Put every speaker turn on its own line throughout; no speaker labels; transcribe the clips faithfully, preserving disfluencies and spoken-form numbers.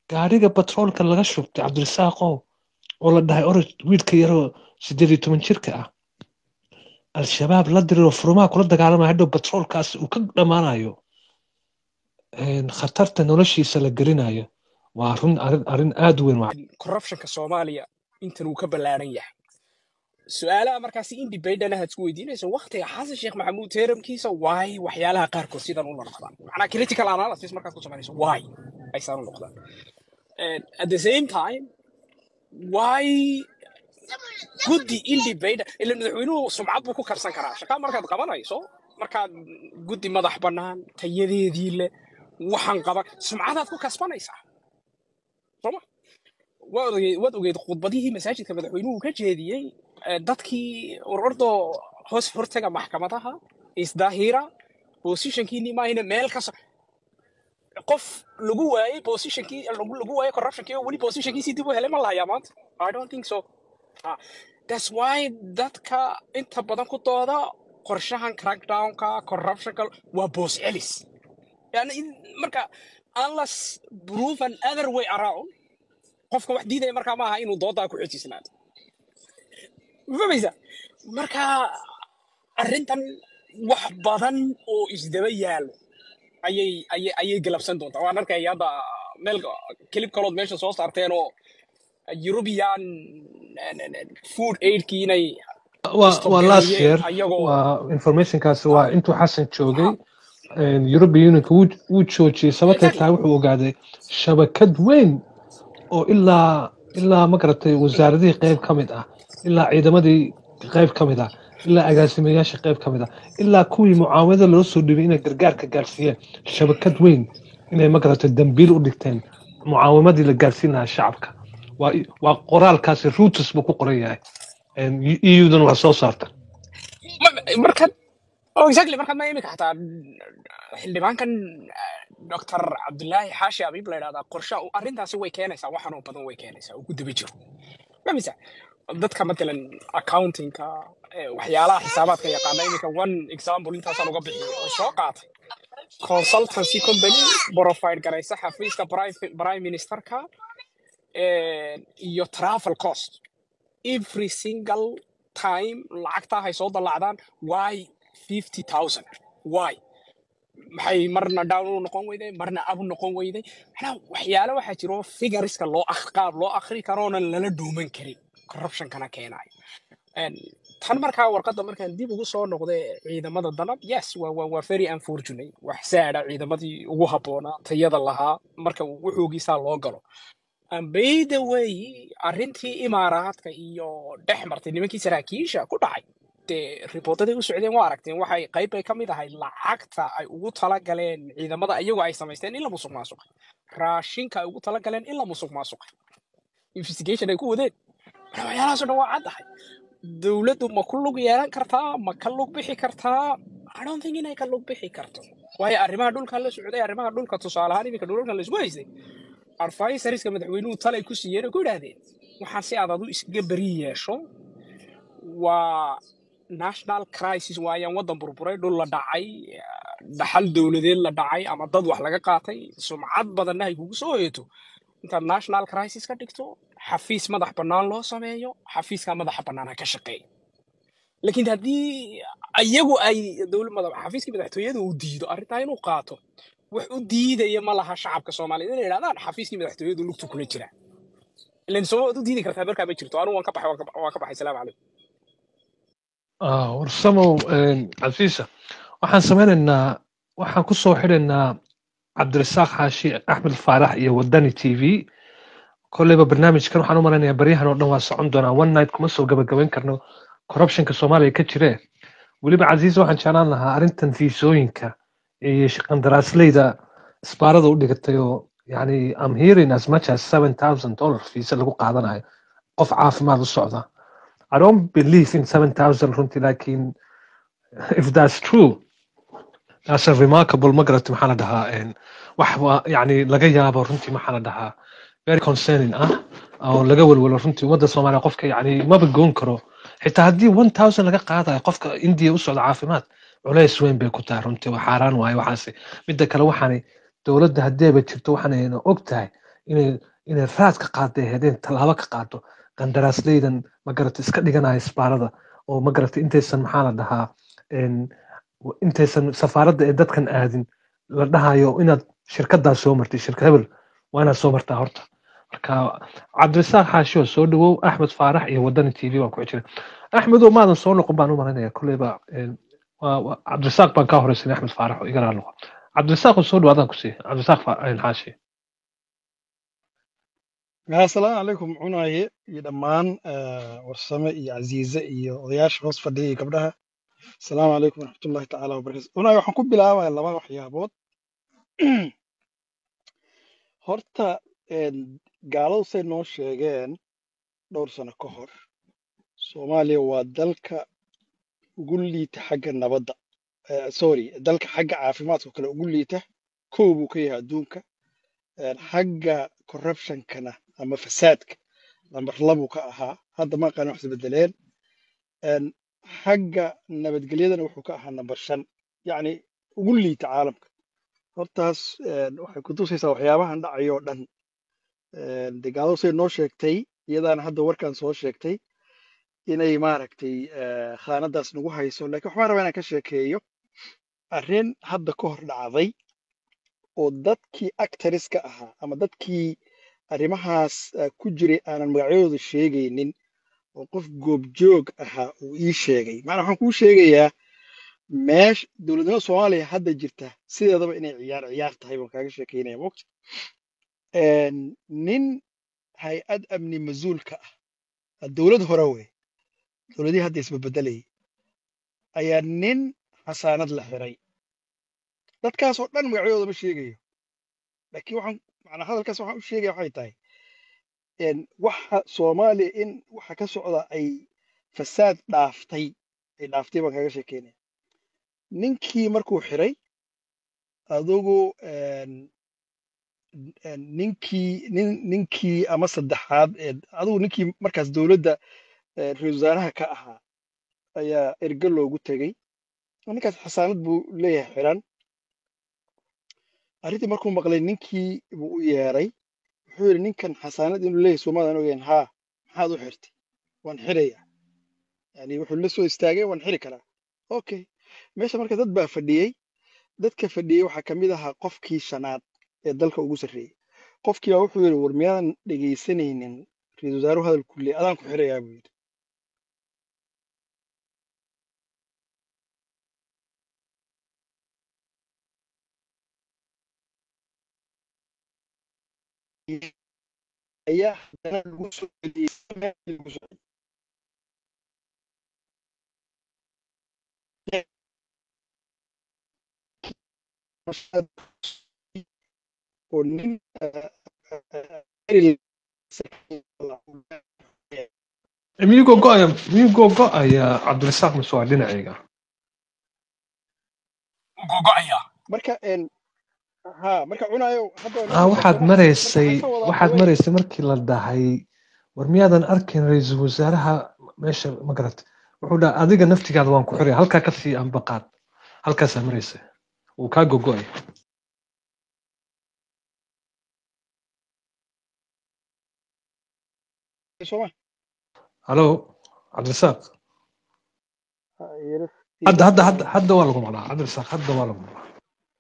gaariga batroolka laga shubtay cabdirasaaqow oo la dhahay orod wiilka yaroo sideed iyo toban jirka ah al-shabaab la diriro furmaha kula dagaalamaya hadhow batroolkaas uu ka dhammaanayo khatarta noloshiisa la gelinayo waa run arrin arrin aad u weyn waa
corruptionka Soomaaliya intan uu ka ballaaran yahay su'aalaha markaas independent ah isku weydiinayso waqtiga Xasan Sheekh Maxamuud teeramkiisa why waxyaalaha qaar kood sidan u noqdaan macna critical analysis markaas ku sameynayso why ay saan u noqdaan and at the same time why guddi independent ila madaxweynuhu sumcad buu ku karsan karaa shaqa markaad qabanayso markaad guddi madax bannaan tayadeedii leh waxaan qaba sumcadaad ku kasbanaysaa soma waad ogeyd khudbadihii masaajidka madaxweynuhu ka jeediyey dadkii ururdo hoos hortaga maxkamadaha isdaahira positionkiini maahina meel ka qof lagu waayay positionkii lagu waayay corruptionkii wali positionkiisii dib u helay ma lahayaa maanta I don't think so ah that's why dadka inta badan ku dooda qorshahan crackdownka corruptionka waa boss elis yani marka unless proven other way around qofka wax diiday marka ma aha inuu dooda ku xijisnaado فبيزا مركا arrintan wax badan oo isdaba yaal ayay ayay ayay galabsan doontaa waan arkay hadda meel clip kalood meesha soo saarteen oo European food aid kiinay
waa last year waa information kaas waa intuu xasan joogay European Union uu joojiyay sababtay tahay wuxuu ogaaday shabakad weyn oo ilaa ilaa ma garatay wasaaradii qayb kamid ah ilaa ciidamadii qayb kamid ah ilaa agaasimayaasha qayb kamid ah ilaa kuwii mucaawinada loo soo dhibay inay gargaarka gaarsiiyeen shabakad weyn inay ma garatay dambiil u dhigteen mucaawimadii la gaarsiinaha shacabka waa waa qoraalkaasi Reuters buu ku qoran yahay E U-dan waa soo saarta
marka oh exactly marka ma imika xataa xildhibaankan Doctor Abdullahi Xaashi Abiib la yiraahdaa qorshe arrintaasi way keenaysaa waxaan oo badan way keenaysaa ugu daba jiro mamisa dadka matalan accountingka waxyaalaha xisaabaadka yaqaana imika one example intaasaan uga bixiyo oo soo qaatay consultancy company provide garaysa xafiiska prime ministerka iyo travel cost every single time lacagta hay soo dalacdaan why fifty thousand why maxay marna down u noqon weyday marna up noqon weyday maxaa waxyaalo waxa jiro figureska loo aqaab loo akhri karoona lala dhuuman karin corruption kana keenay and tan markaa warqadda markaan dib ugu soo noqday ciidamada danab yes waa waa very unfortunate wax saada ciidamadii ugu haboona tayada lahaa marka wuxuugiisa loo galo and by the way arrintii imaaraadka iyo dhexmartay nimankii saraakiisha ku dhacay de reportada u socdeen waa aragteen waxay qayb ay kamid ahayd lacagta ay ugu tala galeen ciidamada ayagu ay sameysteen in la musuq maasuqay raashinka ay ugu tala galeen in la musuq maasuqay investigation ay ku wadeen waxyaalahaas oo dhan waa caddahay dawladdu ma ku lug yeelan kartaa ma ka lug bixi kartaa I don't think inay ka lug bixi karto waayo arrimaha dhulka la socday arrimaha dhulka tusaale ahaan iminka dhulka la isku haystay advisoriska madaxweynuhu talay ku siiyeen ku yiraahdeen waxaan si aad u isga bari yeesho waa national crisis waayaan wadan burburay dhul la dhacay dhaxal dawladeed la dhacay ama dad wax laga qaatay sumcad badan ay kugu soo heeto inta national crisis ka dhigto xafiis madax bannaan loo sameeyo xafiiska madax bannaan ka shaqeeyo laakiin haddii ayagu ay dawladda xafiiska madaxtooyada u diido arrintan inuu qaato wax u diidaya ma laha shacabka Soomaaliyeed inay yiraahdaan xafiiska madaxtooyadu lugtu kula jira ilaan soo u diidi kartaa markaa ma jirto anu waan ka baxay waan ka baxay salaam calaykum
ah warsamo Casiisa waxaan sameynaynaa waxaan ku soo xidhaynaa Cabdirasaaq Xaashi Axmed Faarax iyo Wadani T V koleyba barnaamijkan waxaan u maleynayaa baryahan oo dhan waa socon doonaa one night kuma soo gabagabayn karno corruptionka Soomaaliya ka jira waliba Casiisa waxaan jeclaan lahaa arrintan fiisooyinka iyo qandaraasleyda isbaarada u dhigatay oo yani I'm hearing as much as seven thousand dollars fiisa lagu qaadanayo qof caafimaad u socda I don't believe in seven thousand runtii laakiin if that's true that's a remarkable magarati maxaa la dhahaa wax yani laga yaabo runtii maxaa la dhahaa very concerning ah oo laga walwalo runtii ummadda Soomaaliya qofka yani maba goon karo xitaa haddii one thousand laga qaadayo qofka India u socda caafimaad culays weyn bay ku tahay runtii waa xaaraan waayo waxaasi midda kale waxaanay dawladda haddeeba jirto waxaanayna og tahay inay inay raad ka qaadday hadeen tallaabo ka qaado qandaraasleydan ma garatay iska dhiganaya isbaarada oo ma garatay intaysan maxaa la dhahaa intaysan safaaradda ee dadkan aadin la dhahayo inaad shirkadaas soo martay shirka hebel waa inaad soo martaa horta marka cabdirasaaq xaashiyo soo dhawow axmed faarax iyo wadani t v waan ku xijira axmedow maadan soo noqon baan u malinaya kolleyba cabdirasaaq baan kaa horeysanay axmed faarax oo igala noqo cabdirasaaq soo dhawaadaan ku sii cabdirasaaq xaashi
السلام عليكم عناية يدمان ورسمة يا عزيزة يا ضياش هوس فدي قبلها السلام عليكم ورحمة الله تعالى وبركاته عناية وحنكون بلا ولا ما وحيا بود هرتا قالوا سينو شيغان دور سنة كهر سوماليا ودلك قول لي تحق النبضة سوري دلك حق عافيمات وكلا قول لي ته كوبو كيها دونك حق corruption كنا أما فسادك لما رلبوا كأها هذا ما كانوا يحسب الدليل أن حق نبت قليلا وحكوا كأها نبرشان يعني قول لي تعالمك hortaas waxay ku tusaysaa waxyaabahan dhacayo oo dhan de gaalosay noo sheegtay iyadaana hadda warkan soo sheegtay inay maaragtay khaanadaas nagu hayso laakiin waxbaan rabaa inaan ka sheekeeyo arrin hadda ka hor dhacday oo dadkii actoriska ahaa ama dadkii arrimahaas ku jiray aanan magacyadooda sheegaynin oo qof goobjoog ahaa uu ii sheegay macnaa waxaan kuu sheegayaa meesh dowladnimada soomaaliya hadda jirta sideedaba inay ciyaar ciyaar tahay baan kaaga sheekeynaya mogta nin hay-ad amni mas-uulka ah dowlad hore wey dowladihii hadda isbabedelayay ayaa nin xasaanad la xiray dadkaas oo dhan magacyadooda ma sheegayo laakiin waxaan macnaa hadalkaas waxaan u sheegaya waxay tahay waxa soomaaliya in waxa ka socda ay fasaad dhaaftay ay dhaaftay baan kaaga sheekeynaya ninkii markuu xiray adugu ninkii nin ninkii ama saddexaad adugu ninkii markaas dowladda ra-iisul wasaaraha ka ahaa ayaa erge loogu tegey ninkaas xasaanad buu leeyahay xiran arrintii markuu maqlay ninkii buu u yeeray wuxuu yidhi ninkan xasaanad inuu leeyahay soomaadan ogeyn haa maxaad u xirtay waan xiraya yani wuxuu la soo istaagay waan xiri karaa okay meesha marka dad baa fadhiyey dadka fadhiyey waxaa ka mid ahaa qofkii shanaad ee dalka ugu sarreeyey qofkii baa wuxuu yidhi war miyaadan dhegaysanaynin ra-iisul wasaaruhu hadal kulle adaan ku xirayaa buu yidhi ayaa haddana lagu soo celiyey lagu soo oo nin
miyuu gogo'aya miyuu gogo'aya cabdirasaaq mise waa dhinacayga
gogo'aya
marka ha marka cunayo
ah waxaad maraysay waxaad maraysay markii la dhahay war miyaadan arkin ra-iisul wasaaraha meesha ma garat wuxuu dhaha adiga naftigaada waan ku xiraya halkaa ka sii ambaqaad halkaasaa maraysay wuu kaa gogo'ay halo cabdirasaaq hadda hadda hadda hadda waa lagu maqlaa cabdirasaaq hadda waa lagu maqlaa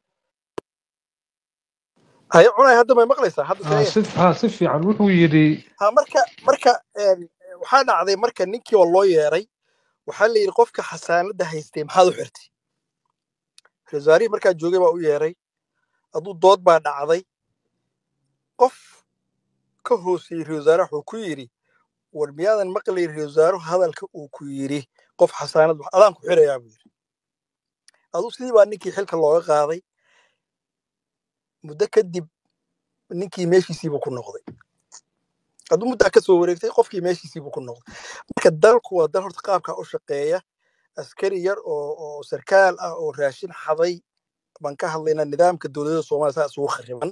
هاي عنا هذا ما مقليسه هذا
سيء ها سيف عن وحو يدي
ها مركا مركا وحنا عضي مركا نيكي والله ياري وحل يلقفك حسان ده هيستيم هذا حرتي رزاري مركا جوجي بقى ياري أدو ضاد بعد عضي قف كهوسي رزارة حكيري والمياه المقلي رزارة هذا الكوكيري قف حسان ده ألان كحيرة يا أبوي أدو سيدي بقى نيكي حلك الله قاضي muddo kadib ninkii meeshiisiiba ku noqday hadduu muddaa ka soo wareegtay qofkii meeshiisiiba ku noqday marka dalku waa dal horta qaabka u shaqeeya askari yar oo oo sarkaal ah oo raashin xaday baan ka hadlaynaa nidaamka dowladda Soomaaliya saas ugu khariban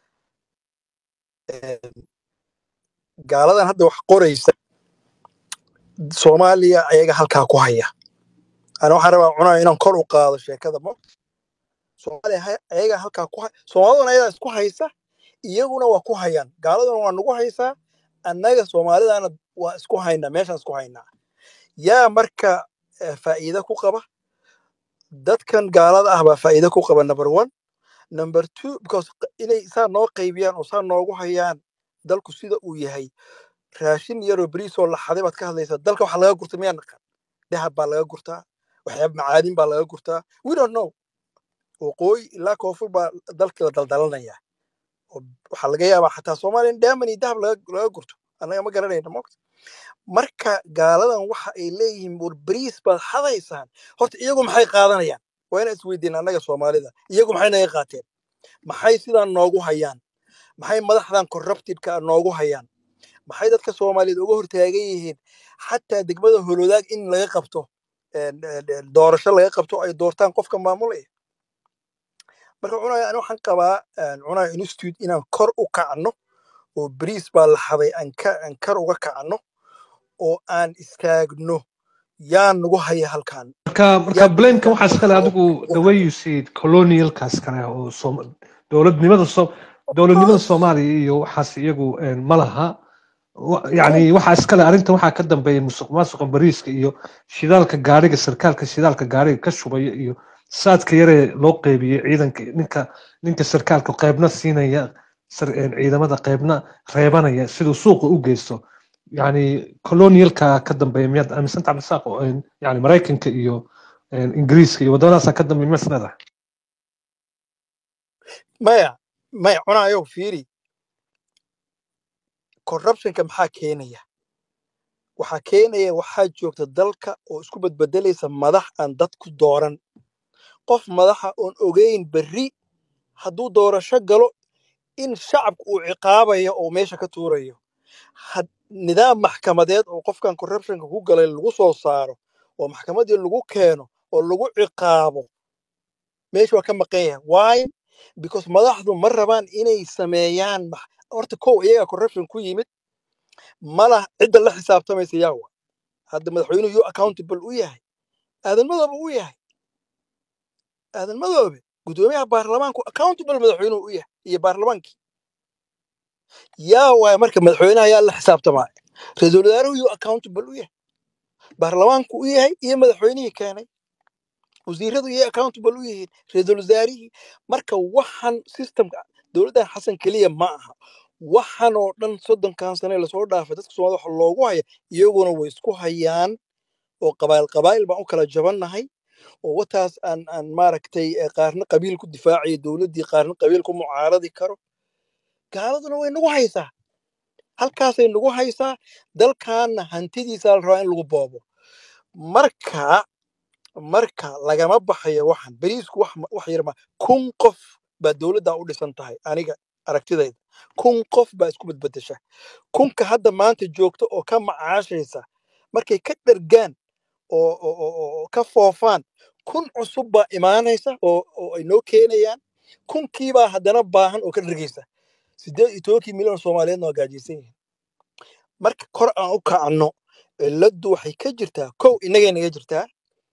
gaaladan hadda wax qoraysa Soomaaliya ayaga halkaa ku haya ana waxaan rabaa cunaa inaan kor u qaado sheekada mo Soomaaliya ayaga halkaa ku Soomaaliduna ayaga isku haysa iyaguna waa ku hayaan gaaladuna waa nagu haysaa annaga soomaalidana waa isku haynaa meeshaan isku haynaa yaa marka faa'iido ku qaba dadkan gaalada ah baa faa'iido ku qaba number one number two because inay saa noo qaybiyaan oo saa noogu hayaan dalku sida uu yahay raashin yaroo bariis oo la xaday baad ka hadlaysaa dalka waxa laga gurta miyaa naqan dahab baa laga gurtaa waxyaab macaadin baa laga gurtaa we don't know waqooyi ilaa koonfur baa dalka la daldalanayaa waxaa laga yaabaa xataa soomaaliya daaman iyo dahab laga gurto annaga ma garanayna moogta marka gaaladan waxa ay leeyihiin bur bariis baad xadaysaan horta iyagu maxay qaadanayaan waa inaan isweydiin annaga soomaalida iyagu maxay naga qaateen maxay sidaan noogu hayaan maxay madaxdan corruptedka noogu hayaan maxay dadka soomaaliyeed uga hortaagan yihiin xataa degmada holodaag in laga qabto doorasho laga qabto ay doortaan qofka maamulaya marka cunaya ani waxaan qabaa cunaya institute inaan kor u kacno oo bariis baa la xaday aan kor uga kacno oo aan istaagno yaa nagu haya halkan
marka marka blameka waxaa iskale adigu the way you see it colonialkaas kale oo dowladnimada dowladnimada soomaaliya iyo waxaas iyagu ma laha يعني waxa iskale arinta waxa ka dambeeyay musuq maasuqa bariiska iyo shidaalka gaariga sarkaalka shidaalka gaariga ka shubay iyo saadka yare loo qeybiyay ciidanka ninka ninka sarkaalka qaybna siinaya ciidamada qaybna reebanaya sidoo suuqa u geysto يعني colonialka ka dambeeyay miyad amisan tabsaaq yani Mareykanka iyo Ingiriiska iyo wadanaas ka dambeeyay masnada
maya maya cunayo fiiri corruptionka maxaa keenaya waxaa keenaya waxaa joogta dalka oo isku badbedelaysa madax aan dad ku dooran qof madaxa oon ogeyn berri hadduu doorasho galo in shacabku uu ciqaabayo oo meesha ka tuurayo nidaam maxkamadeed oo qofkan corruptionka ku galay lagu soo saaro oo maxkamadii lagu keeno oo lagu ciqaabo meesha waa ka maqan yahay why because madaxdu ma rabaan inay sameeyaan horta kow iyaga corruption ku yimid mala cidda la xisaabtamaysa yaa waa hadda madaxweynuhu yuu accountable u yahay aadan madoobe u yahay aadan madoobe gudoomiyaha baarlamaanku accountable madaxweynuhu u yahay iyo baarlamaankii yaa waa marka madaxweynaha yaa la xisaabtamaa ra'iisul wasaaruhu yuu accountable u yahay baarlamaanku u yahay iyo madaxweynihii keenay wasiiradu yay accountable u yihiin ra'iisul wasaarihii marka waxan systemka dowladdan xasan kaliya ma aha waxan oo dhan soddonkan sano la soo dhaafay dadka Soomaaliya waxa loogu haya iyaguna way isku hayaan oo qabaayil qabaayil baan u kala jabannahay oo wataas aan aan maaragtay qaarna qabiil ku difaacay dowladdii qaarna qabiil ku mucaaradi karo gaaladuna way nagu haysaa halkaasay nagu haysaa dalkaana hantidiisa la rabaa in lagu boobo marka marka lagama baxayo waxan bariisku wax wax yar ma kun qof baa dowladda u dhisan tahay aniga aragtidayda kun qof baa isku badbadasha kunka hadda maanta joogto oo ka macaashaysa markay ka dhargaan oo oo ka foofaan kun cusub baa imaanaysa oo oo ay noo keenayaan kunkii baa haddana baahan oo ka dhargaysa sideed iyo toban milyan Soomaaliyeed oo gaajaysan yihiin marka kor aan u kacno ciladu waxay ka jirtaa kow inaga inaga jirtaa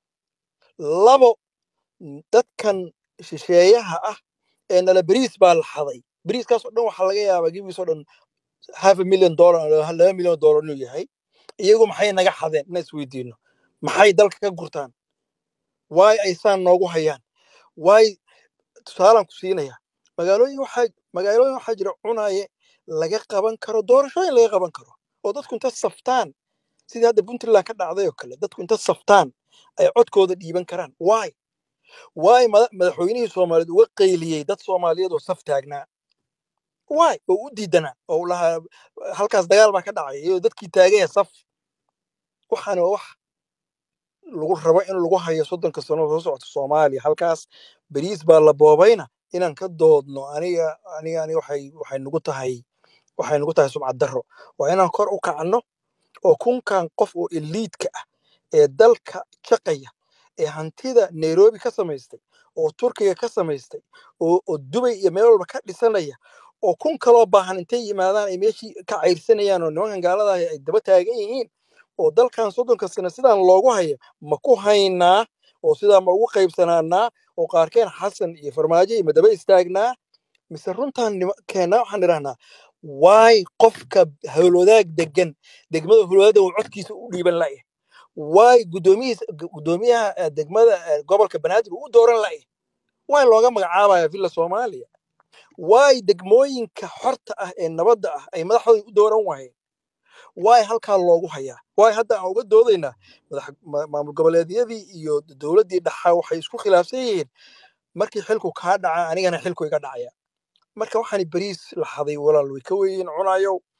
labo dadkan shisheeyaha ah ee nala bariis baa la xaday bariiskaas oo dhan waxa laga yaabaa gibiisoo dhan half a million dollar laba milyan dollar inuu yahay iyagu maxay naga xadeen in isweydiino maxay dalka ka gurtaan why ay saan noogu hayaan why tusaalaan ku siinaya magaalooyin waxa magaalooyin waxa jira cunaaye laga qaban karo doorashooyin laga qaban karo oo dadku inta saftaan sidii hadda Puntland ka dhacday oo kale dadku inta saftaan ay codkooda dhiiban karaan why why madaxweynihii Soomaaliyeed uga qayliyay dad Soomaaliyeed oo saf taagnaa why oo u diidana oo laha halkaas dagaal baa ka dhacay iyo dadkii taagay saf waxana wax lagu rabo in lagu hayo soddonka sano soo socota Soomaaliya halkaas bariis baa la boobayna inaan ka doodno aniga aniga aniga waxay waxay nagu tahay waxay nagu tahay sumcad darro waa inaan kor u kacno oo kunkan qof oo elite ah ee dalka shaqaya ee hantida Nairobi ka samaystay oo Turkiga ka samaystay oo oo Dubai iyo meel walba ka dhisanaya oo kun kale baahan intay yimaadaan ay meeshii ka cayrsanayaan oo nimankan gaalada ay daba taagan yihiin oo dalkan soddonka sano sidaan loogu hayo ma ku haynaa oo sidaa ma ugu qaybsanaanaa oo qaarkeen xasan iyo farmaajo iyo madaba istaagnaa
mise runtaan keena waxaan idhahnaa waay qofka howlwadaag degan degmada howlwadaagda uu codkiisa u dhiiban la'yahay waay guddoomiyihiisa guddoomiyaha degmada gobolka banaadir uu u dooran la'yahay waay looga magacaabaya villa soomaaliya waay degmooyinka xorta ah ee nabadda ah ay madaxdooda u dooran waayeen waay halkaa loogu hayaa waay hadda aan uga doodaynaa maamul goboleedyadii iyo dowladdii dhaxa waxay isku khilaafsan yihiin markii xilku kaa dhaca anigana xilku iga dhacaya marka waxaan bariis la haday walaal way ka weeyeen cunayo